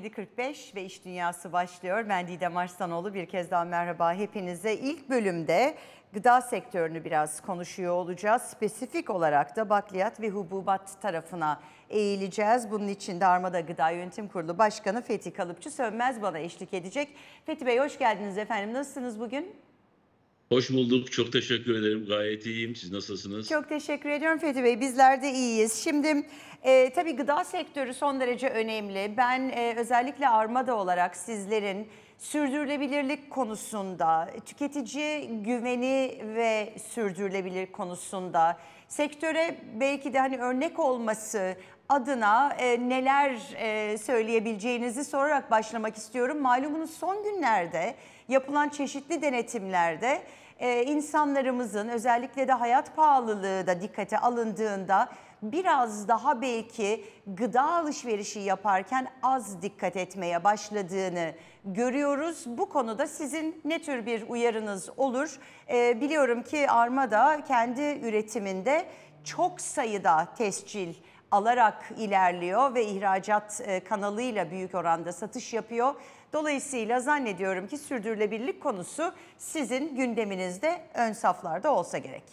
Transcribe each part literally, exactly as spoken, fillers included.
yedi kırk beş ve İş Dünyası başlıyor. Ben Didem Arslanoğlu, bir kez daha merhaba hepinize. İlk bölümde gıda sektörünü biraz konuşuyor olacağız. Spesifik olarak da bakliyat ve hububat tarafına eğileceğiz. Bunun için de Armada Gıda Yönetim Kurulu Başkanı Fethi Kalıpçı Sönmez bana eşlik edecek. Fethi Bey, hoş geldiniz efendim. Nasılsınız bugün? Hoş bulduk. Çok teşekkür ederim. Gayet iyiyim. Siz nasılsınız? Çok teşekkür ediyorum Fethi Bey. Bizler de iyiyiz. Şimdi e, tabii gıda sektörü son derece önemli. Ben e, özellikle Armada olarak sizlerin sürdürülebilirlik konusunda, tüketici güveni ve sürdürülebilir konusunda sektöre belki de hani örnek olması adına e, neler e, söyleyebileceğinizi sorarak başlamak istiyorum. Malumunuz son günlerde yapılan çeşitli denetimlerde Ee, insanlarımızın özellikle de hayat pahalılığı da dikkate alındığında biraz daha belki gıda alışverişi yaparken az dikkat etmeye başladığını görüyoruz. Bu konuda sizin ne tür bir uyarınız olur? Ee, biliyorum ki Armada kendi üretiminde çok sayıda tescil alarak ilerliyor ve ihracat kanalıyla büyük oranda satış yapıyor. Dolayısıyla zannediyorum ki sürdürülebilirlik konusu sizin gündeminizde ön saflarda olsa gerek.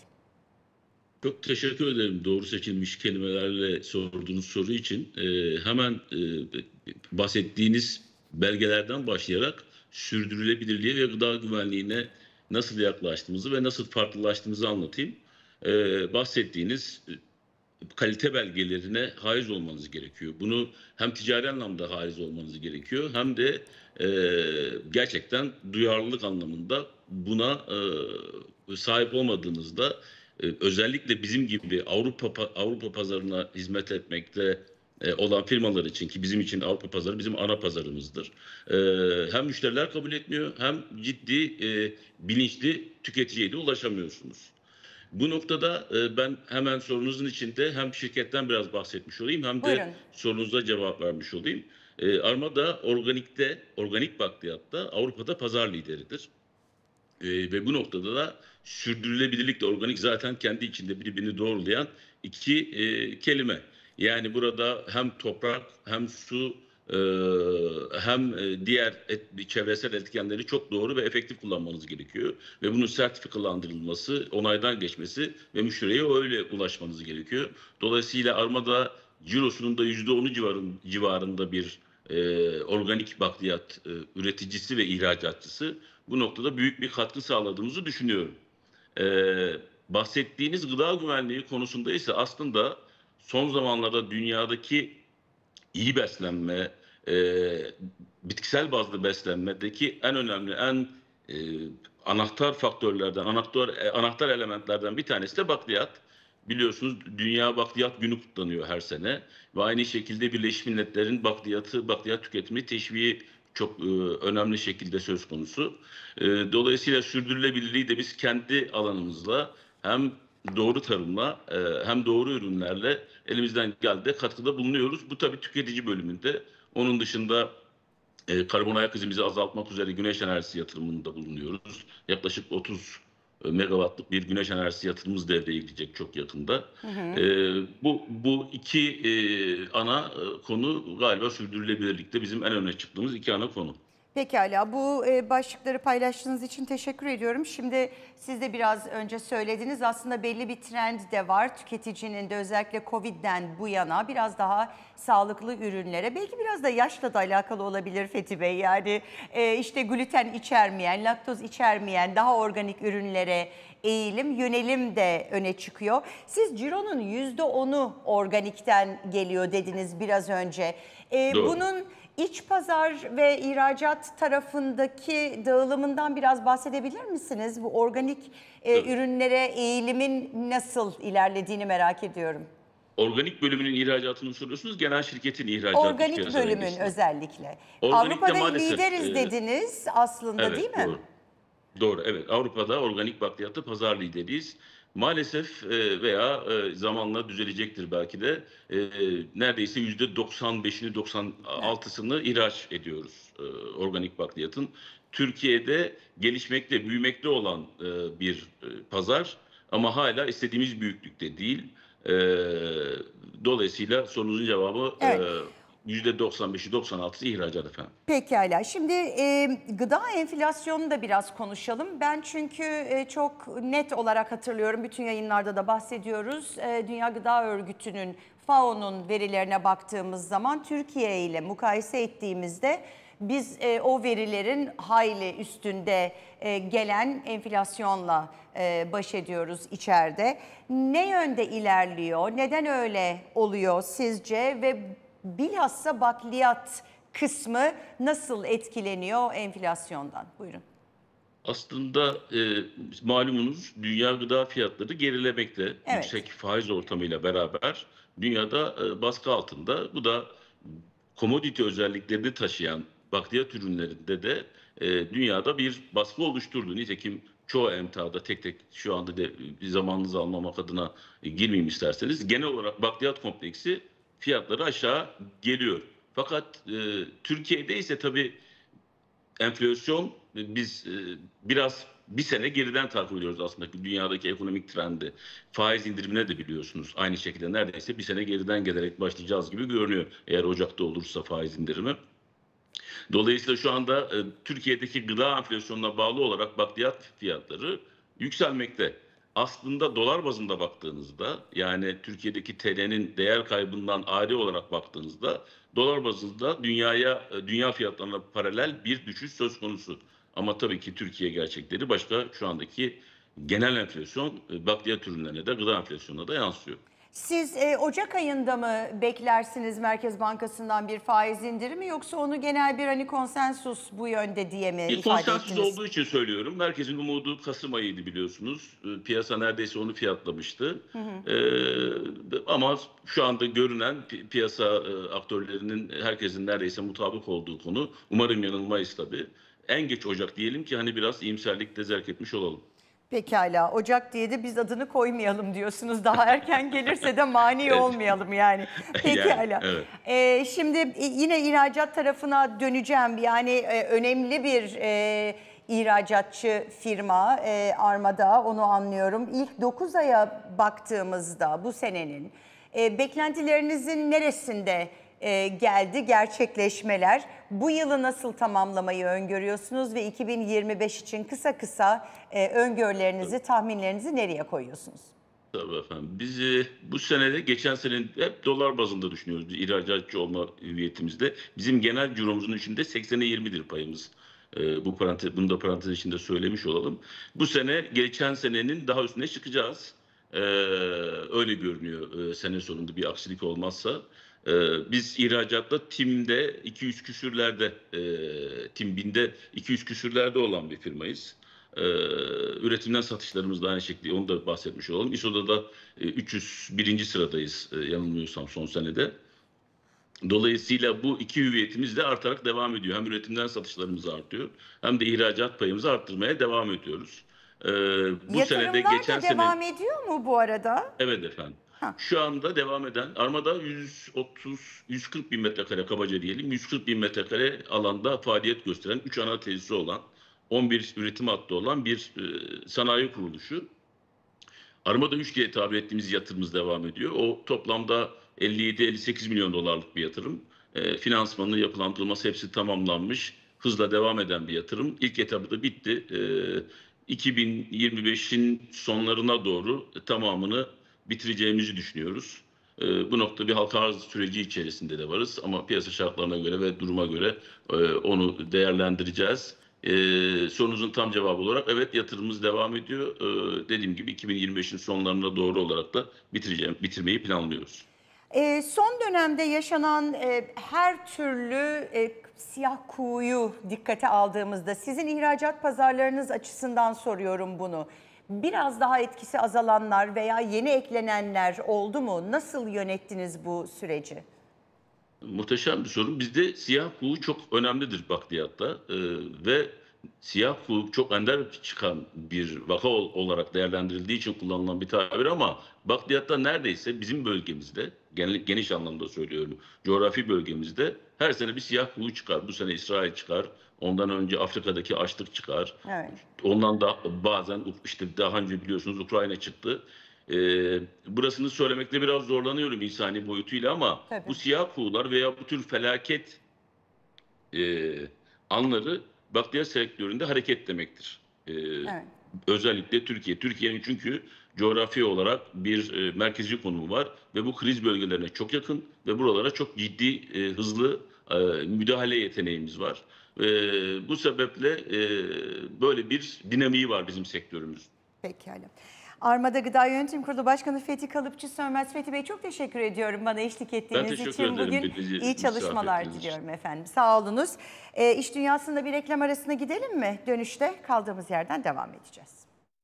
Çok teşekkür ederim doğru seçilmiş kelimelerle sorduğunuz soru için. Ee, hemen e, bahsettiğiniz belgelerden başlayarak sürdürülebilirliğe ve gıda güvenliğine nasıl yaklaştığımızı ve nasıl farklılaştığımızı anlatayım. Ee, bahsettiğiniz kalite belgelerine haiz olmanız gerekiyor. Bunu hem ticari anlamda haiz olmanız gerekiyor hem de e, gerçekten duyarlılık anlamında buna e, sahip olmadığınızda e, özellikle bizim gibi Avrupa Avrupa pazarına hizmet etmekte e, olan firmalar için, ki bizim için Avrupa pazarı bizim ana pazarımızdır. E, hem müşteriler kabul etmiyor hem ciddi e, bilinçli tüketiciye de ulaşamıyorsunuz. Bu noktada e, ben hemen sorunuzun içinde hem şirketten biraz bahsetmiş olayım hem de Buyurun. sorunuza cevap vermiş olayım. E, Armada organikte, organik bakliyatta Avrupa'da pazar lideridir. E, ve bu noktada da sürdürülebilirlikle organik zaten kendi içinde birbirini doğrulayan iki e, kelime. Yani burada hem toprak hem su e, hem diğer et, çevresel etkenleri çok doğru ve efektif kullanmanız gerekiyor. Ve bunun sertifikalandırılması, onaydan geçmesi ve müşteriye öyle ulaşmanız gerekiyor. Dolayısıyla Armada cirosunun da yüzde onu civarın, civarında bir e, organik bakliyat e, üreticisi ve ihracatçısı. Bu noktada büyük bir katkı sağladığımızı düşünüyorum. Ee, bahsettiğiniz gıda güvenliği konusunda ise aslında son zamanlarda dünyadaki iyi beslenme, e, bitkisel bazlı beslenmedeki en önemli, en e, anahtar faktörlerden, anahtar, e, anahtar elementlerden bir tanesi de bakliyat. Biliyorsunuz Dünya Bakliyat Günü kutlanıyor her sene ve aynı şekilde Birleşmiş Milletler'in bakliyatı, bakliyat tüketimini teşviği çok e, önemli şekilde söz konusu. E, dolayısıyla sürdürülebilirliği de biz kendi alanımızla hem doğru tarımla e, hem doğru ürünlerle elimizden geldiğinde katkıda bulunuyoruz. Bu tabii tüketici bölümünde. Onun dışında e, karbon ayak izimizi azaltmak üzere güneş enerjisi yatırımında bulunuyoruz. Yaklaşık otuz megawattlık bir güneş enerjisi yatırımımız devreye girecek çok yakında. Hı hı. E, bu bu iki e, ana konu galiba sürdürülebilirlikte bizim en öne çıktığımız iki ana konu. Pekala, bu e, başlıkları paylaştığınız için teşekkür ediyorum. Şimdi siz de biraz önce söylediniz, aslında belli bir trend de var. Tüketicinin de özellikle Covid'den bu yana biraz daha sağlıklı ürünlere, belki biraz da yaşla da alakalı olabilir Fethi Bey. Yani e, işte gluten içermeyen, laktoz içermeyen daha organik ürünlere eğilim, yönelim de öne çıkıyor. Siz cironun yüzde onu organikten geliyor dediniz biraz önce. E, Doğru. bunun İç pazar ve ihracat tarafındaki dağılımından biraz bahsedebilir misiniz? Bu organik e, ürünlere eğilimin nasıl ilerlediğini merak ediyorum. Organik bölümünün ihracatını soruyorsunuz, genel şirketin ihracatı iç Organik piyasa bölümün dengesine. özellikle. Organikte Avrupa'da maalesef lideriz e, dediniz aslında, değil evet mi? doğru. Doğru, evet. Avrupa'da organik bakliyatta pazar lideriyiz. Maalesef e, veya e, zamanla düzelecektir belki de e, neredeyse yüzde doksan beşini doksan altısını ihraç ediyoruz e, organik bakliyatın. Türkiye'de gelişmekte, büyümekte olan e, bir e, pazar ama hala istediğimiz büyüklükte değil. E, dolayısıyla sorunuzun cevabı e, Evet. yüzde doksan beşi doksan altısı ihracat efendim. Pekala. Şimdi e, gıda enflasyonunu da biraz konuşalım. Ben çünkü e, çok net olarak hatırlıyorum. Bütün yayınlarda da bahsediyoruz. E, Dünya Gıda Örgütü'nün, FAO'nun verilerine baktığımız zaman Türkiye ile mukayese ettiğimizde biz e, o verilerin hayli üstünde e, gelen enflasyonla e, baş ediyoruz içeride. Ne yönde ilerliyor? Neden öyle oluyor sizce? Ve bilhassa bakliyat kısmı nasıl etkileniyor enflasyondan? Buyurun. Aslında e, malumunuz dünya gıda fiyatları gerilemekte. Evet. Yüksek faiz ortamıyla beraber dünyada e, baskı altında. Bu da komodite özelliklerini taşıyan bakliyat ürünlerinde de e, dünyada bir baskı oluşturdu. Nitekim çoğu emtada tek tek şu anda da bir zamanınızı almamak adına e, girmeyeyim isterseniz. Genel olarak bakliyat kompleksi fiyatları aşağı geliyor. Fakat e, Türkiye'de ise tabii enflasyon biz e, biraz bir sene geriden takip ediyoruz aslında dünyadaki ekonomik trendi. Faiz indirimine de biliyorsunuz aynı şekilde neredeyse bir sene geriden gelerek başlayacağız gibi görünüyor. Eğer Ocak'ta olursa faiz indirimi. Dolayısıyla şu anda e, Türkiye'deki gıda enflasyonuna bağlı olarak bakliyat fiyatları yükselmekte. Aslında dolar bazında baktığınızda yani Türkiye'deki T L'nin değer kaybından ari olarak baktığınızda dolar bazında dünyaya dünya fiyatlarına paralel bir düşüş söz konusu. Ama tabii ki Türkiye gerçekleri başka şu andaki genel enflasyon e, bakliyat ürünlerine de gıda enflasyonuna da yansıyor. Siz e, Ocak ayında mı beklersiniz Merkez Bankası'ndan bir faiz indirimi yoksa onu genel bir hani konsensus bu yönde diye mi Bir ifade konsensus ettiniz? olduğu için söylüyorum. Merkezin umudu Kasım ayıydı biliyorsunuz. Ee, Piyasa neredeyse onu fiyatlamıştı. Hı hı. Ee, ama şu anda görünen pi- piyasa e, aktörlerinin herkesin neredeyse mutabık olduğu konu. Umarım yanılmayız tabii. En geç Ocak diyelim ki hani biraz iyimserlik de zerk etmiş olalım. Pekala. Ocak diye de biz adını koymayalım diyorsunuz. Daha erken gelirse de mani Evet. olmayalım yani. Yani Pekala. evet. Ee, şimdi e, yine ihracat tarafına döneceğim. Yani e, önemli bir e, ihracatçı firma e, Armada, onu anlıyorum. İlk dokuz aya baktığımızda bu senenin e, beklentilerinizin neresinde e, geldi gerçekleşmeler? Bu yılı nasıl tamamlamayı öngörüyorsunuz ve iki bin yirmi beş için kısa kısa e, öngörülerinizi, tahminlerinizi nereye koyuyorsunuz? Tabii efendim. Biz e, bu senede geçen senenin hep dolar bazında düşünüyoruz. Biz ihracatçı olma hüviyetimizde. Bizim genel ciromuzun içinde seksene yirmidir payımız. E, bu parantez, bunu da parantez içinde söylemiş olalım. Bu sene geçen senenin daha üstüne çıkacağız. E, öyle görünüyor e, sene sonunda bir aksilik olmazsa. E, biz ihracatta TİM'de iki yüz küsürlerde, e, TİM BİM'de iki yüz küsürlerde olan bir firmayız. Ee, üretimden satışlarımız da aynı şekilde onu da bahsetmiş olalım. İ S O'da da e, üç yüz birinci sıradayız e, yanılmıyorsam son senede. Dolayısıyla bu iki hüviyetimiz de artarak devam ediyor. Hem üretimden satışlarımız artıyor hem de ihracat payımızı arttırmaya devam ediyoruz. Ee, bu senede Yatırımlar geçen da sene devam ediyor mu bu arada? evet efendim. Ha. Şu anda devam eden Armada yüz otuz yüz kırk bin metrekare kabaca diyelim. yüz kırk bin metrekare alanda faaliyet gösteren üç ana tesisi olan on bir üretim hattı olan bir e, sanayi kuruluşu. Armada üç diye tabir ettiğimiz yatırımımız devam ediyor. O toplamda elli yedi elli sekiz milyon dolarlık bir yatırım. E, finansmanı, yapılandırılması hepsi tamamlanmış. Hızla devam eden bir yatırım. İlk etabı da bitti. E, iki bin yirmi beşin sonlarına doğru tamamını bitireceğimizi düşünüyoruz. E, bu nokta bir halka arz süreci içerisinde de varız. Ama piyasa şartlarına göre ve duruma göre e, onu değerlendireceğiz. Ee, sorunuzun tam cevabı olarak evet yatırımımız devam ediyor. Ee, dediğim gibi iki bin yirmi beşin sonlarına doğru olarak da bitireceğim, bitirmeyi planlıyoruz. E, son dönemde yaşanan e, her türlü e, siyah kuğuyu dikkate aldığımızda sizin ihracat pazarlarınız açısından soruyorum bunu. Biraz daha etkisi azalanlar veya yeni eklenenler oldu mu? Nasıl yönettiniz bu süreci? Muhteşem bir sorun. Bizde siyah kuğu çok önemlidir bakliyatta ee, ve siyah kuğu çok ender çıkan bir vaka ol- olarak değerlendirildiği için kullanılan bir tabir ama bakliyatta neredeyse bizim bölgemizde, genel, geniş anlamda söylüyorum, coğrafi bölgemizde her sene bir siyah kuğu çıkar. Bu sene İsrail çıkar. Ondan önce Afrika'daki açlık çıkar. Evet. Ondan da bazen işte daha önce biliyorsunuz Ukrayna çıktı. e, burasını söylemekte biraz zorlanıyorum insani boyutuyla ama Tabii. bu siyah kuğular veya bu tür felaket e, anları bakliyat sektöründe hareket demektir. E, Evet. Özellikle Türkiye. Türkiye'nin çünkü coğrafi olarak bir e, merkezi konumu var ve bu kriz bölgelerine çok yakın ve buralara çok ciddi, e, hızlı e, müdahale yeteneğimiz var. E, Bu sebeple e, böyle bir dinamiği var bizim sektörümüz. Pekala. Armada Gıda Yönetim Kurulu Başkanı Fethi Kalıpçı Sönmez. Fethi Bey, çok teşekkür ediyorum bana eşlik ettiğiniz teşekkür için. ederim Bugün bizi iyi misafir çalışmalar ettiğiniz için. diliyorum efendim. Sağ olunuz. E, iş dünyasında bir reklam arasına gidelim mi? Dönüşte kaldığımız yerden devam edeceğiz.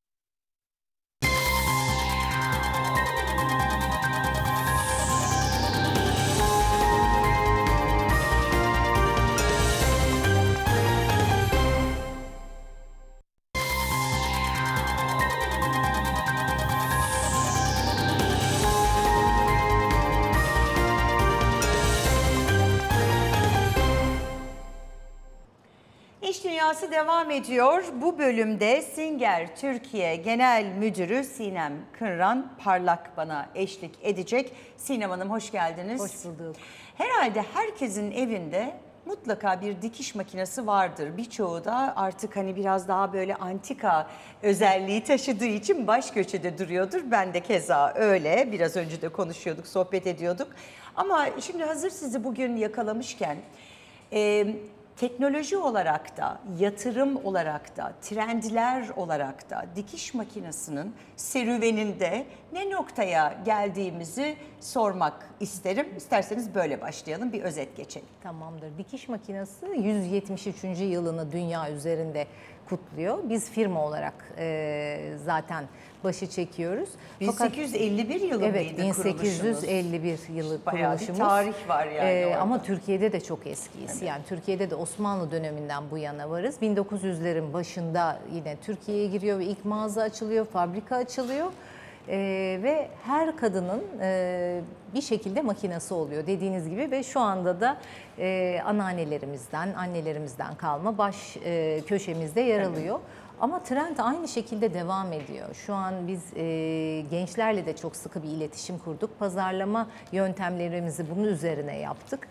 İş Dünyası devam ediyor. Bu bölümde Singer Türkiye Genel Müdürü Sinem Kınran Parlak bana eşlik edecek. Sinem Hanım, hoş geldiniz. Hoş bulduk. Herhalde herkesin evinde mutlaka bir dikiş makinesi vardır. Birçoğu da artık hani biraz daha böyle antika özelliği taşıdığı için baş köşede duruyordur. Ben de keza öyle. Biraz önce de konuşuyorduk, sohbet ediyorduk. Ama şimdi hazır sizi bugün yakalamışken... E, teknoloji olarak da, yatırım olarak da, trendler olarak da dikiş makinesinin serüveninde ne noktaya geldiğimizi sormak isterim. İsterseniz böyle başlayalım, bir özet geçelim. Tamamdır. Dikiş makinesi yüz yetmiş üçüncü yılını dünya üzerinde kutluyor. Biz firma olarak e, zaten başı çekiyoruz. bin sekiz yüz elli bir yılı Evet, mıydı bin sekiz yüz elli bir yılı Bayağı bir kuruluşumuz. tarih var yani orada. Ama Türkiye'de de çok eskiyiz. Evet. Yani Türkiye'de de Osmanlı döneminden bu yana varız. bin dokuz yüzlerin başında yine Türkiye'ye giriyor ve ilk mağaza açılıyor, fabrika açılıyor. Ee, ve her kadının e, bir şekilde makinesi oluyor dediğiniz gibi ve şu anda da e, anneannelerimizden, annelerimizden kalma baş e, köşemizde yer alıyor. Ama trend aynı şekilde devam ediyor. Şu an biz e, gençlerle de çok sıkı bir iletişim kurduk. Pazarlama yöntemlerimizi bunun üzerine yaptık.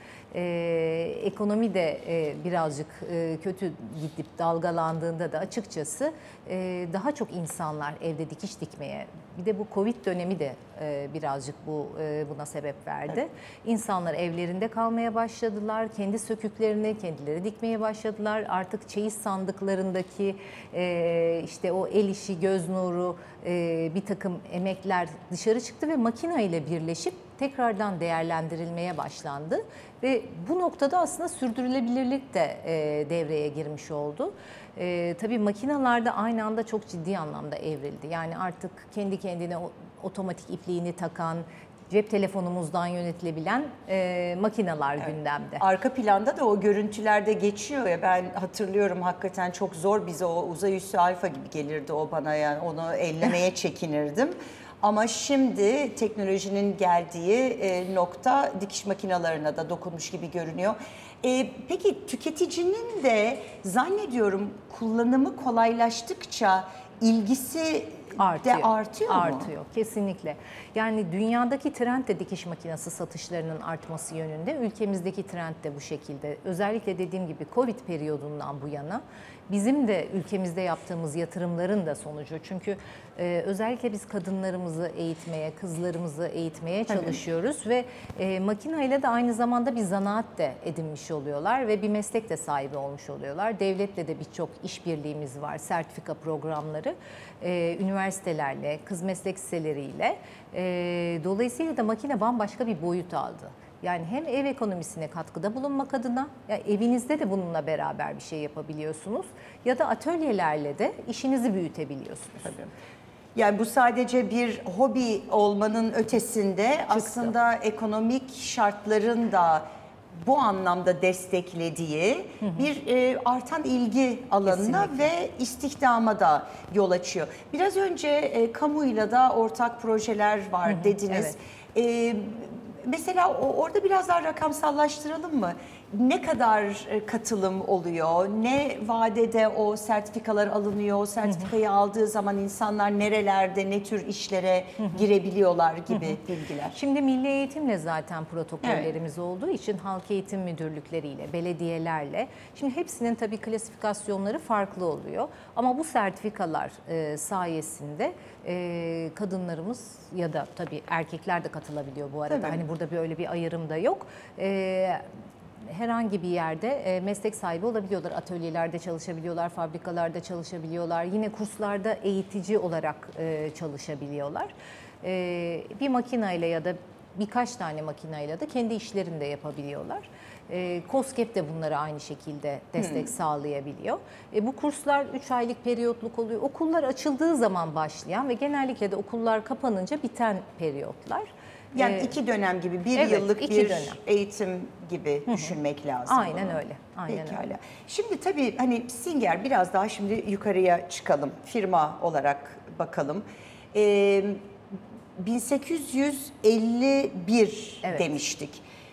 E, ekonomi de e, birazcık e, kötü gidip dalgalandığında da açıkçası e, daha çok insanlar evde dikiş dikmeye, bir de bu Covid dönemi de e, birazcık bu e, buna sebep verdi. Evet. İnsanlar evlerinde kalmaya başladılar. Kendi söküklerini kendileri dikmeye başladılar. Artık çeyiz sandıklarındaki e, işte o el işi, göz nuru, e, bir takım emekler dışarı çıktı ve makina ile birleşip tekrardan değerlendirilmeye başlandı. Ve bu noktada aslında sürdürülebilirlik de e, devreye girmiş oldu. E, tabii makinalarda aynı anda çok ciddi anlamda evrildi. Yani artık kendi kendine otomatik ipliğini takan, cep telefonumuzdan yönetilebilen e, makineler evet. gündemde. Arka planda da o görüntülerde geçiyor ya, ben hatırlıyorum, hakikaten çok zor, bize o uzay üssü alfa gibi gelirdi o bana, yani onu ellemeye çekinirdim. Ama şimdi teknolojinin geldiği e, nokta dikiş makinelerine de dokunmuş gibi görünüyor. E, peki tüketicinin de zannediyorum kullanımı kolaylaştıkça ilgisi artıyor. de artıyor mu? Artıyor kesinlikle. Yani dünyadaki trend de dikiş makinesi satışlarının artması yönünde. Ülkemizdeki trend de bu şekilde. Özellikle dediğim gibi Covid periyodundan bu yana bizim de ülkemizde yaptığımız yatırımların da sonucu. Çünkü e, özellikle biz kadınlarımızı eğitmeye, kızlarımızı eğitmeye çalışıyoruz. Evet. Ve e, makineyle de aynı zamanda bir zanaat de edinmiş oluyorlar ve bir meslek de sahibi olmuş oluyorlar. Devletle de birçok işbirliğimiz var, sertifika programları, e, üniversitelerle, kız meslek liseleriyle. E, dolayısıyla da makine bambaşka bir boyut aldı. Yani hem ev ekonomisine katkıda bulunmak adına, ya evinizde de bununla beraber bir şey yapabiliyorsunuz ya da atölyelerle de işinizi büyütebiliyorsunuz. Tabii. Yani bu sadece bir hobi olmanın ötesinde Çıktı. aslında ekonomik şartların da bu anlamda desteklediği hı hı. bir e, artan ilgi alanına Kesinlikle. ve istihdama da yol açıyor. Biraz önce e, kamuyla da ortak projeler var hı hı. dediniz. Evet. E, Mesela orada biraz daha rakamsallaştıralım mı? ne kadar e, katılım oluyor? Ne vadede o sertifikalar alınıyor? O sertifikayı aldığı zaman insanlar nerelerde, ne tür işlere girebiliyorlar gibi bilgiler. Şimdi milli eğitimle zaten protokollerimiz olduğu için halk eğitim müdürlükleriyle, belediyelerle. Şimdi hepsinin tabii klasifikasyonları farklı oluyor. Ama bu sertifikalar e, sayesinde e, kadınlarımız ya da tabii erkekler de katılabiliyor bu arada. Tabii. Hani burada bir öyle bir ayrım da yok. E, herhangi bir yerde e, meslek sahibi olabiliyorlar. Atölyelerde çalışabiliyorlar, fabrikalarda çalışabiliyorlar. Yine kurslarda eğitici olarak e, çalışabiliyorlar. E, bir makineyle ya da birkaç tane makineyle de kendi işlerini de yapabiliyorlar. E, KOSGEB de bunlara aynı şekilde destek hmm. sağlayabiliyor. E, bu kurslar üç aylık periyotluk oluyor. Okullar açıldığı zaman başlayan ve genellikle de okullar kapanınca biten periyotlar. Yani ee, iki dönem gibi, bir evet, yıllık iki bir dönem. eğitim gibi Hı-hı. düşünmek lazım. Aynen bunu. öyle. Aynen Pekala. öyle. Şimdi tabii hani Singer biraz daha şimdi yukarıya çıkalım. Firma olarak bakalım. Ee, bin sekiz yüz elli bir evet. demiştik.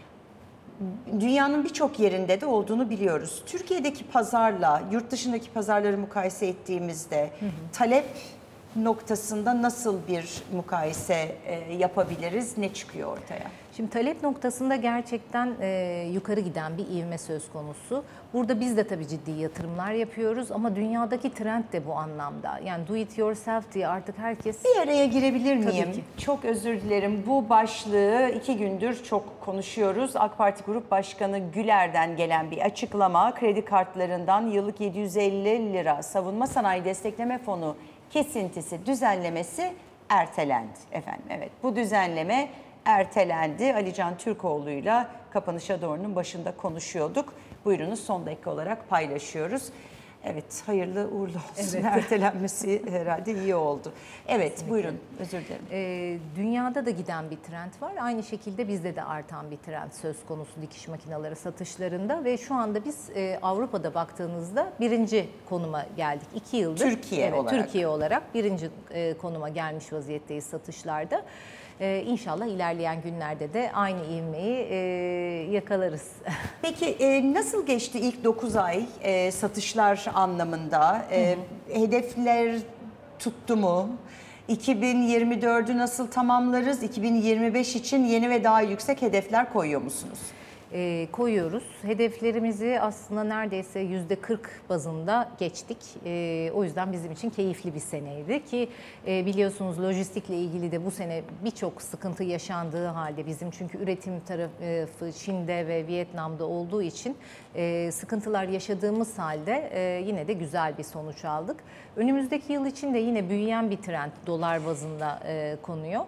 Dünyanın birçok yerinde de olduğunu biliyoruz. Türkiye'deki pazarla yurt dışındaki pazarları mukayese ettiğimizde Hı-hı. talep noktasında nasıl bir mukayese e, yapabiliriz? Ne çıkıyor ortaya? Şimdi talep noktasında gerçekten e, yukarı giden bir ivme söz konusu. Burada biz de tabii ciddi yatırımlar yapıyoruz ama dünyadaki trend de bu anlamda. Yani do it yourself diye artık herkes... Bir araya girebilir miyim? Tabii ki. Çok özür dilerim. Bu başlığı iki gündür çok konuşuyoruz. AK Parti Grup Başkanı Güler'den gelen bir açıklama. Kredi kartlarından yıllık yedi yüz elli lira savunma sanayi destekleme fonu kesintisi düzenlemesi ertelendi efendim. Evet, bu düzenleme ertelendi. Alican Türkoğlu'yla kapanışa doğrunun başında konuşuyorduk. Buyurunuz, son dakika olarak paylaşıyoruz. Evet, hayırlı uğurlu olsun. Evet. Ertelenmesi herhalde iyi oldu. Evet, kesinlikle. Buyurun, özür dilerim. Ee, dünyada da giden bir trend var. Aynı şekilde bizde de artan bir trend söz konusu dikiş makineleri satışlarında ve şu anda biz e, Avrupa'da baktığınızda birinci konuma geldik. İki yıldır. Türkiye evet, olarak. Türkiye olarak birinci e, konuma gelmiş vaziyetteyiz satışlarda. Ee, İnşallah ilerleyen günlerde de aynı ivmeyi e, yakalarız. Peki e, nasıl geçti ilk dokuz ay e, satışlar anlamında? E, hı hı. Hedefler tuttu mu? iki bin yirmi dördü nasıl tamamlarız? iki bin yirmi beş için yeni ve daha yüksek hedefler koyuyor musunuz? E, koyuyoruz. Hedeflerimizi aslında neredeyse yüzde kırk bazında geçtik. E, o yüzden bizim için keyifli bir seneydi ki e, biliyorsunuz lojistikle ilgili de bu sene birçok sıkıntı yaşandığı halde bizim çünkü üretim tarafı Çin'de ve Vietnam'da olduğu için e, sıkıntılar yaşadığımız halde e, yine de güzel bir sonuç aldık. Önümüzdeki yıl için de yine büyüyen bir trend dolar bazında e, konuyor.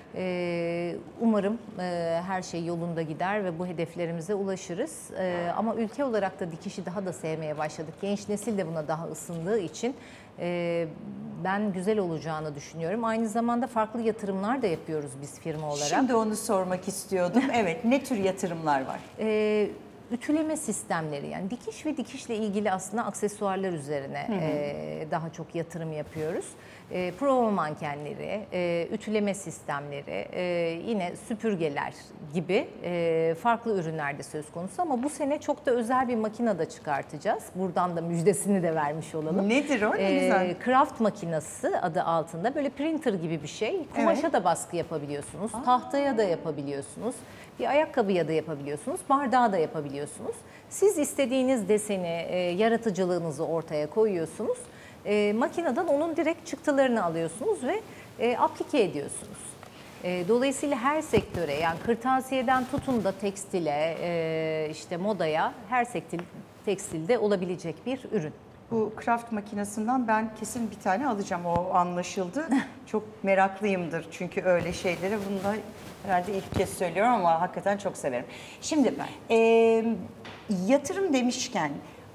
Umarım her şey yolunda gider ve bu hedeflerimize ulaşırız. Ama ülke olarak da dikişi daha da sevmeye başladık. Genç nesil de buna daha ısındığı için ben güzel olacağını düşünüyorum. Aynı zamanda farklı yatırımlar da yapıyoruz biz firma olarak. Şimdi onu sormak istiyordum. Evet, ne tür yatırımlar var? Ütüleme sistemleri, yani dikiş ve dikişle ilgili aslında aksesuarlar üzerine hı hı. E, daha çok yatırım yapıyoruz. E, prova mankenleri, e, ütüleme sistemleri, e, yine süpürgeler gibi e, farklı ürünler de söz konusu ama bu sene çok da özel bir makine de çıkartacağız. Buradan da müjdesini de vermiş olalım. Nedir o? Ne e, güzel. Craft makinesi adı altında böyle printer gibi bir şey. Kumaşa evet. da baskı yapabiliyorsunuz, Aa. tahtaya da yapabiliyorsunuz. Bir ayakkabıya da yapabiliyorsunuz, bardağa da yapabiliyorsunuz. Siz istediğiniz deseni, e, yaratıcılığınızı ortaya koyuyorsunuz. E, makineden onun direkt çıktılarını alıyorsunuz ve e, aplike ediyorsunuz. E, dolayısıyla her sektöre, yani kırtasiyeden tutun da tekstile, e, işte modaya, her sektör, tekstilde olabilecek bir ürün. Bu craft makinesinden ben kesin bir tane alacağım, o anlaşıldı. Çok meraklıyımdır çünkü öyle şeylere. Bunu da herhalde ilk kez söylüyorum ama hakikaten çok severim. Şimdi e, yatırım demişken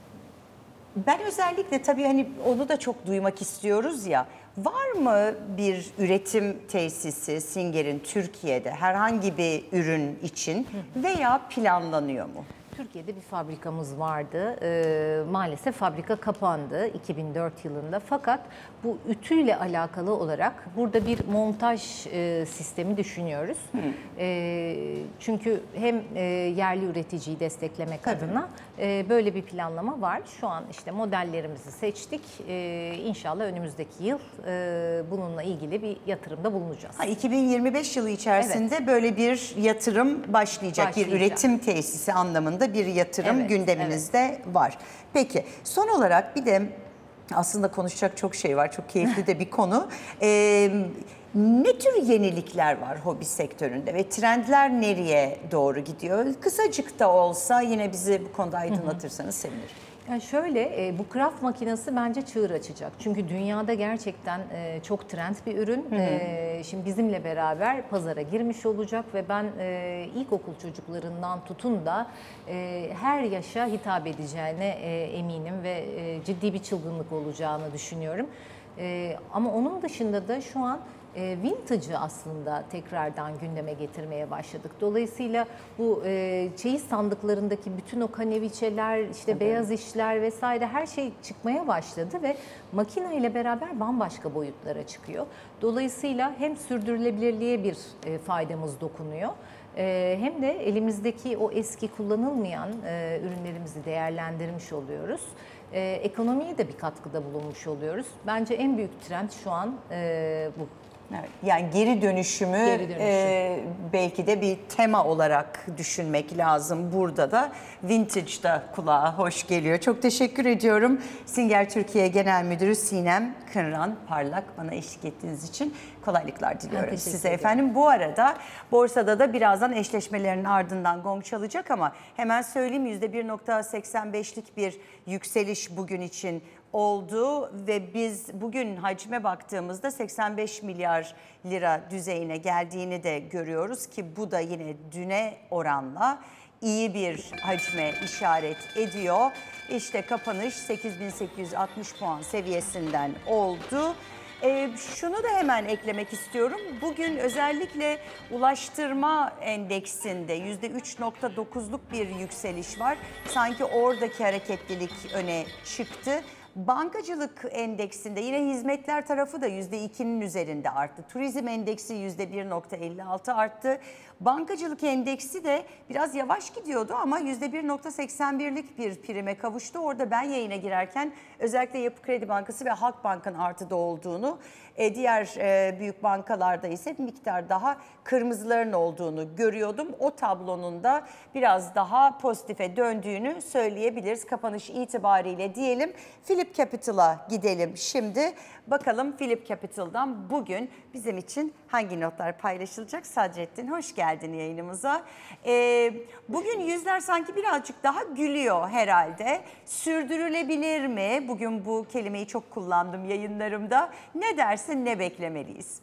ben özellikle tabii hani onu da çok duymak istiyoruz ya. Var mı bir üretim tesisi Singer'in Türkiye'de herhangi bir ürün için veya planlanıyor mu? Türkiye'de bir fabrikamız vardı. Ee, maalesef fabrika kapandı iki bin dört yılında. Fakat bu ütüyle alakalı olarak burada bir montaj e, sistemi düşünüyoruz. E, çünkü hem e, yerli üreticiyi desteklemek Tabii. adına e, böyle bir planlama var. Şu an işte modellerimizi seçtik. E, İnşallah önümüzdeki yıl e, bununla ilgili bir yatırımda bulunacağız. Ha, iki bin yirmi beş yılı içerisinde Evet. böyle bir yatırım başlayacak. Başlayacak. Bir üretim tesisi anlamında bir yatırım Evet, gündeminizde var. Peki son olarak bir de aslında konuşacak çok şey var. Çok keyifli de bir konu. Ee, ne tür yenilikler var hobi sektöründe ve trendler nereye doğru gidiyor? Kısacık da olsa yine bizi bu konuda aydınlatırsanız sevinirim. Yani şöyle, e, bu craft makinesi bence çığır açacak. Çünkü dünyada gerçekten e, çok trend bir ürün. E, şimdi bizimle beraber pazara girmiş olacak ve ben e, ilkokul çocuklarından tutun da e, her yaşa hitap edeceğine e, eminim ve e, ciddi bir çılgınlık olacağını düşünüyorum. E, ama onun dışında da şu an E, vintage'ı aslında tekrardan gündeme getirmeye başladık. Dolayısıyla bu e, çeyiz sandıklarındaki bütün o kaneviçeler, işte evet. beyaz işler vesaire her şey çıkmaya başladı ve makine ile beraber bambaşka boyutlara çıkıyor. Dolayısıyla hem sürdürülebilirliğe bir e, faydamız dokunuyor. E, hem de elimizdeki o eski kullanılmayan e, ürünlerimizi değerlendirmiş oluyoruz. E, ekonomiye de bir katkıda bulunmuş oluyoruz. Bence en büyük trend şu an e, bu. Evet, yani geri dönüşümü Geri dönüşüm. e, belki de bir tema olarak düşünmek lazım. Burada da vintage da kulağa hoş geliyor. Çok teşekkür ediyorum. Singer Türkiye Genel Müdürü Sinem Kınran Parlak, bana eşlik ettiğiniz için kolaylıklar diliyorum size ederim. efendim. Bu arada borsada da birazdan eşleşmelerin ardından gong çalacak ama hemen söyleyeyim, yüzde bir nokta seksen beşlik bir yükseliş bugün için oldu ve biz bugün hacme baktığımızda seksen beş milyar lira düzeyine geldiğini de görüyoruz ki bu da yine düne oranla iyi bir hacme işaret ediyor. İşte kapanış sekiz bin sekiz yüz altmış puan seviyesinden oldu. Ee, şunu da hemen eklemek istiyorum. Bugün özellikle ulaştırma endeksinde yüzde üç nokta dokuzluk bir yükseliş var. Sanki oradaki hareketlilik öne çıktı. Bankacılık endeksinde yine hizmetler tarafı da yüzde ikinin üzerinde arttı. Turizm endeksi yüzde bir nokta elli altı arttı. Bankacılık endeksi de biraz yavaş gidiyordu ama yüzde bir nokta seksen birlik bir prime kavuştu. Orada ben yayına girerken özellikle Yapı Kredi Bankası ve Halkbank'ın artıda olduğunu, e, diğer e, büyük bankalarda ise bir miktar daha kırmızıların olduğunu görüyordum. O tablonun da biraz daha pozitife döndüğünü söyleyebiliriz kapanış itibariyle diyelim. Philip Capital'a gidelim şimdi. Bakalım Philip Capital'dan bugün bizim için hangi notlar paylaşılacak? Sadrettin, hoş geldin yayınımıza. Ee, bugün yüzler sanki birazcık daha gülüyor herhalde. Sürdürülebilir mi? Bugün bu kelimeyi çok kullandım yayınlarımda. Ne dersin, ne beklemeliyiz?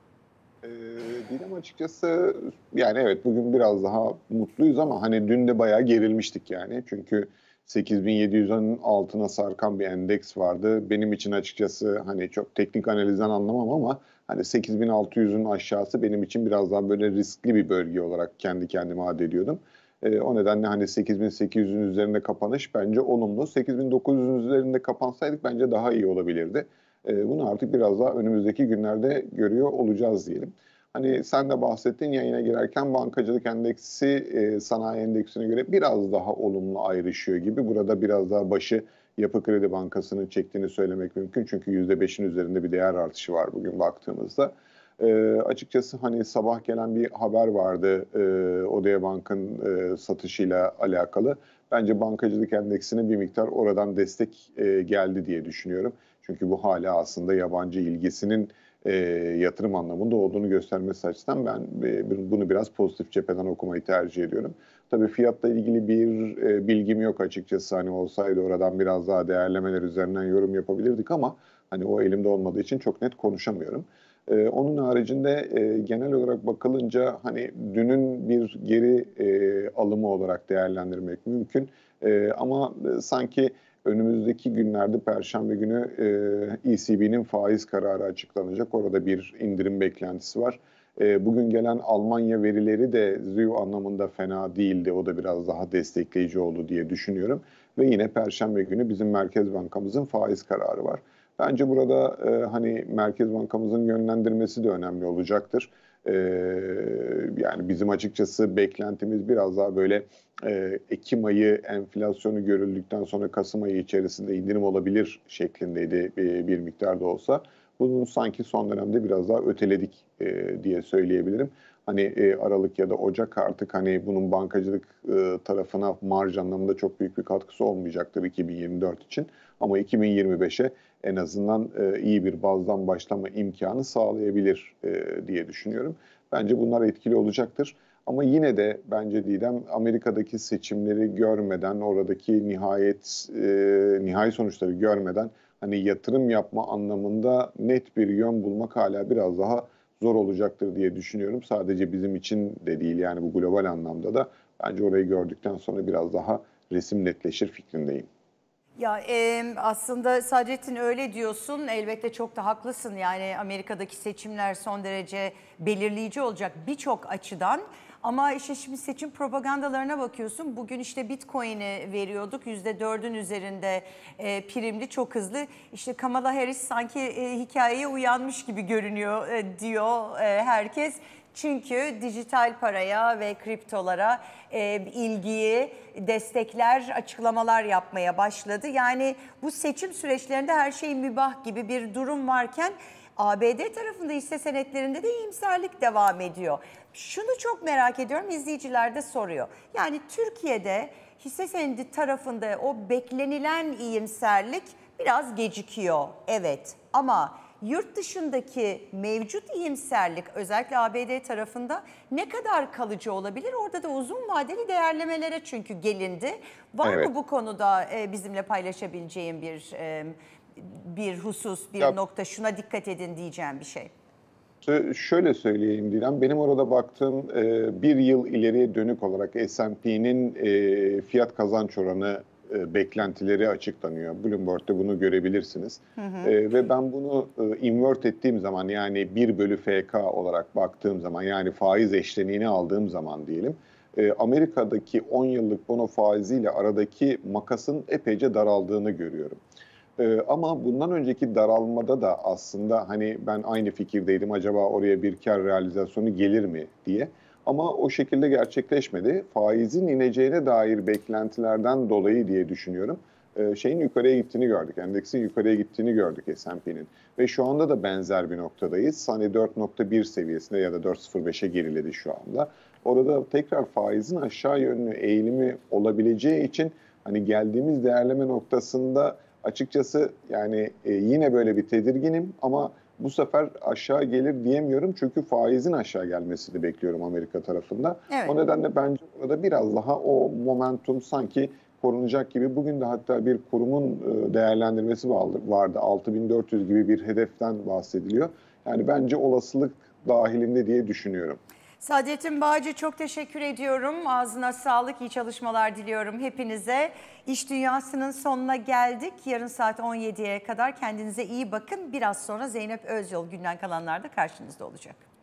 Ee, Didem, açıkçası yani evet bugün biraz daha mutluyuz ama hani dün de bayağı gerilmiştik yani. Çünkü sekiz bin yedi yüzün altına sarkan bir endeks vardı. Benim için açıkçası hani çok teknik analizden anlamam ama hani sekiz bin altı yüzün aşağısı benim için biraz daha böyle riskli bir bölge olarak kendi kendime addediyordum. Ee, o nedenle hani sekiz bin sekiz yüzün üzerinde kapanış bence olumlu. sekiz bin dokuz yüzün üzerinde kapansaydık bence daha iyi olabilirdi. Ee, bunu artık biraz daha önümüzdeki günlerde görüyor olacağız diyelim. Hani sen de bahsettin yayına girerken bankacılık endeksi e, sanayi endeksine göre biraz daha olumlu ayrışıyor gibi. Burada biraz daha başı Yapı Kredi Bankası'nın çektiğini söylemek mümkün. Çünkü yüzde beşin üzerinde bir değer artışı var bugün baktığımızda. E, açıkçası hani sabah gelen bir haber vardı e, Odea Bank'ın e, satışıyla alakalı. Bence bankacılık endeksine bir miktar oradan destek e, geldi diye düşünüyorum. Çünkü bu hala aslında yabancı ilgisinin e, yatırım anlamında olduğunu göstermesi açısından ben e, bunu biraz pozitif cepheden okumayı tercih ediyorum. Tabii fiyatla ilgili bir e, bilgim yok açıkçası. Hani olsaydı oradan biraz daha değerlemeler üzerinden yorum yapabilirdik ama hani o elimde olmadığı için çok net konuşamıyorum. Ee, onun haricinde e, genel olarak bakılınca hani dünün bir geri e, alımı olarak değerlendirmek mümkün. E, ama e, sanki önümüzdeki günlerde Perşembe günü e, E C B'nin faiz kararı açıklanacak. Orada bir indirim beklentisi var. E, bugün gelen Almanya verileri de Z E U anlamında fena değildi. O da biraz daha destekleyici oldu diye düşünüyorum. Ve yine Perşembe günü bizim Merkez Bankamızın faiz kararı var. Bence burada e, hani Merkez Bankamızın yönlendirmesi de önemli olacaktır. E, yani bizim açıkçası beklentimiz biraz daha böyle e, Ekim ayı enflasyonu görüldükten sonra Kasım ayı içerisinde indirim olabilir şeklindeydi e, bir miktar da olsa. Bunu sanki son dönemde biraz daha öteledik e, diye söyleyebilirim. Hani e, Aralık ya da Ocak artık hani bunun bankacılık e, tarafına marj anlamında çok büyük bir katkısı olmayacaktır iki bin yirmi dört için. Ama iki bin yirmi beşe en azından e, iyi bir bazdan başlama imkanı sağlayabilir e, diye düşünüyorum. Bence bunlar etkili olacaktır. Ama yine de bence Didem Amerika'daki seçimleri görmeden, oradaki nihayet e, nihai sonuçları görmeden hani yatırım yapma anlamında net bir yön bulmak hala biraz daha zor olacaktır diye düşünüyorum. Sadece bizim için de değil yani bu global anlamda da bence orayı gördükten sonra biraz daha resim netleşir fikrindeyim. Ya e, aslında Sadrettin öyle diyorsun, elbette çok da haklısın. Yani Amerika'daki seçimler son derece belirleyici olacak birçok açıdan. Ama işte şimdi seçim propagandalarına bakıyorsun. Bugün işte Bitcoin'i veriyorduk. yüzde dördün üzerinde e, primli, çok hızlı. İşte Kamala Harris sanki e, hikayeye uyanmış gibi görünüyor e, diyor e, herkes. Çünkü dijital paraya ve kriptolara e, ilgiyi destekler, açıklamalar yapmaya başladı. Yani bu seçim süreçlerinde her şey mübah gibi bir durum varken A B D tarafında hisse senetlerinde de iyimserlik devam ediyor. Şunu çok merak ediyorum, izleyiciler de soruyor. Yani Türkiye'de hisse senedi tarafında o beklenilen iyimserlik biraz gecikiyor, evet. Ama yurt dışındaki mevcut iyimserlik özellikle A B D tarafında ne kadar kalıcı olabilir? Orada da uzun vadeli değerlemelere çünkü gelindi. Var Evet. mı bu konuda bizimle paylaşabileceğin bir bir husus, bir Ya, nokta, şuna dikkat edin diyeceğim bir şey? Şöyle söyleyeyim Dilan, benim orada baktığım e, bir yıl ileriye dönük olarak S and P'nin e, fiyat kazanç oranı e, beklentileri açıklanıyor. Bloomberg'de bunu görebilirsiniz. Hı hı. E, ve ben bunu e, invert ettiğim zaman yani bir bölü F K olarak baktığım zaman yani faiz eşleniğini aldığım zaman diyelim. E, Amerika'daki on yıllık bono faiziyle aradaki makasın epeyce daraldığını görüyorum. Ee, ama bundan önceki daralmada da aslında hani ben aynı fikirdeydim acaba oraya bir kar realizasyonu gelir mi diye. Ama o şekilde gerçekleşmedi. Faizin ineceğine dair beklentilerden dolayı diye düşünüyorum. Ee, şeyin yukarıya gittiğini gördük. Endeksin yukarıya gittiğini gördük S and P'nin. Ve şu anda da benzer bir noktadayız. Hani dört nokta bir seviyesinde ya da dört nokta sıfır beşe geriledi şu anda. Orada tekrar faizin aşağı yönlü eğilimi olabileceği için hani geldiğimiz değerleme noktasında açıkçası yani e, yine böyle bir tedirginim ama bu sefer aşağı gelir diyemiyorum çünkü faizin aşağı gelmesini bekliyorum Amerika tarafında. Evet. O nedenle bence orada biraz daha o momentum sanki korunacak gibi. Bugün de hatta bir kurumun değerlendirmesi vardı. altı bin dört yüz gibi bir hedeften bahsediliyor. Yani bence olasılık dahilinde diye düşünüyorum. Saadettin Bağcı, çok teşekkür ediyorum. Ağzına sağlık, iyi çalışmalar diliyorum hepinize. İş Dünyası'nın sonuna geldik. Yarın saat on yediye kadar kendinize iyi bakın. Biraz sonra Zeynep Özyol günden kalanlarda karşınızda olacak.